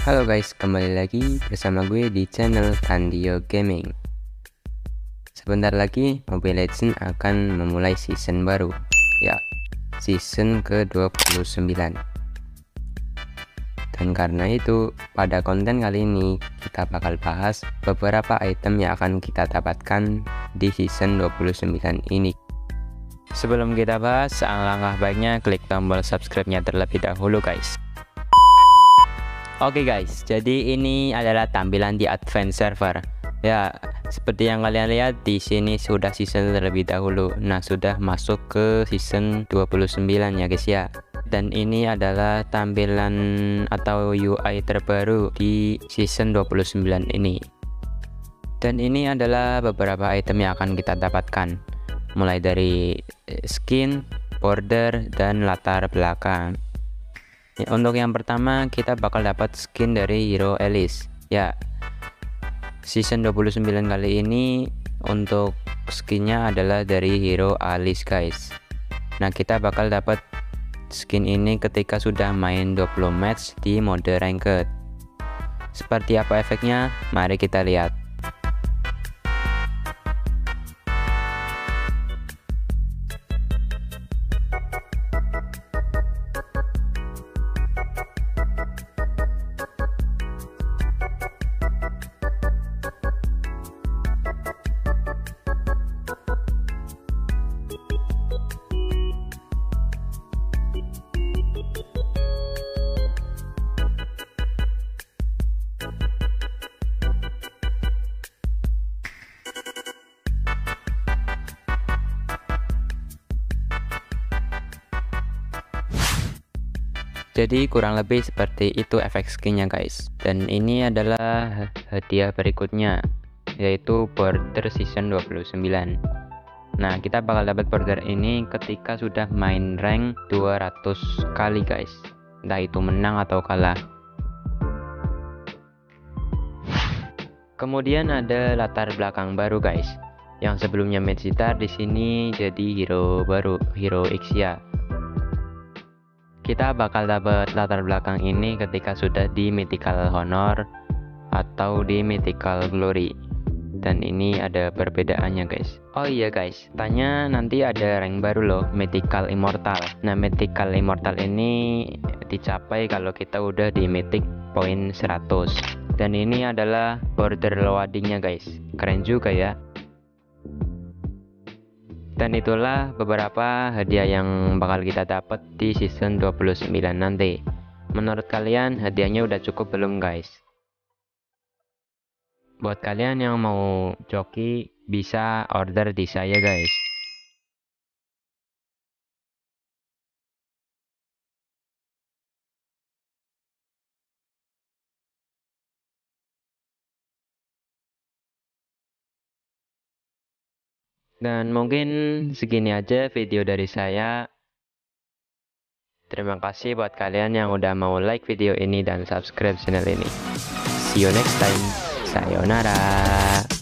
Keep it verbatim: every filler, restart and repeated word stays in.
Halo guys, kembali lagi bersama gue di channel Tandio Gaming. Sebentar lagi Mobile Legends akan memulai season baru, ya, season ke dua puluh sembilan. Dan karena itu, pada konten kali ini kita bakal bahas beberapa item yang akan kita dapatkan di season dua puluh sembilan ini. Sebelum kita bahas, alangkah baiknya klik tombol subscribe-nya terlebih dahulu guys. Oke okay guys, jadi ini adalah tampilan di Advance Server. Ya, seperti yang kalian lihat di sini sudah season terlebih dahulu. Nah, sudah masuk ke season dua puluh sembilan ya guys ya. Dan ini adalah tampilan atau U I terbaru di season dua puluh sembilan ini. Dan ini adalah beberapa item yang akan kita dapatkan, mulai dari skin, border, dan latar belakang. Ya, untuk yang pertama kita bakal dapat skin dari hero Alice. Ya, season dua puluh sembilan kali ini untuk skinnya adalah dari hero Alice guys. Nah, kita bakal dapat skin ini ketika sudah main dua puluh match di mode ranked. Seperti apa efeknya? Mari kita lihat. Jadi kurang lebih seperti itu efek skinnya guys. Dan ini adalah hadiah berikutnya, yaitu border season dua puluh sembilan. Nah, kita bakal dapat border ini ketika sudah main rank dua ratus kali guys, entah itu menang atau kalah. Kemudian ada latar belakang baru guys. Yang sebelumnya Medsitar di sini jadi hero baru, hero Ixia. Kita bakal dapat latar belakang ini ketika sudah di Mythical Honor atau di Mythical Glory. Dan ini ada perbedaannya guys. Oh iya guys, tanya nanti ada rank baru loh, Mythical Immortal. Nah, Mythical Immortal ini dicapai kalau kita udah di Mythic poin seratus. Dan ini adalah border loadingnya guys. Keren juga ya. Dan itulah beberapa hadiah yang bakal kita dapat di season dua puluh sembilan nanti. Menurut kalian hadiahnya udah cukup belum guys? Buat kalian yang mau joki bisa order di saya guys. Dan mungkin segini aja video dari saya. Terima kasih buat kalian yang udah mau like video ini dan subscribe channel ini. See you next time. Sayonara.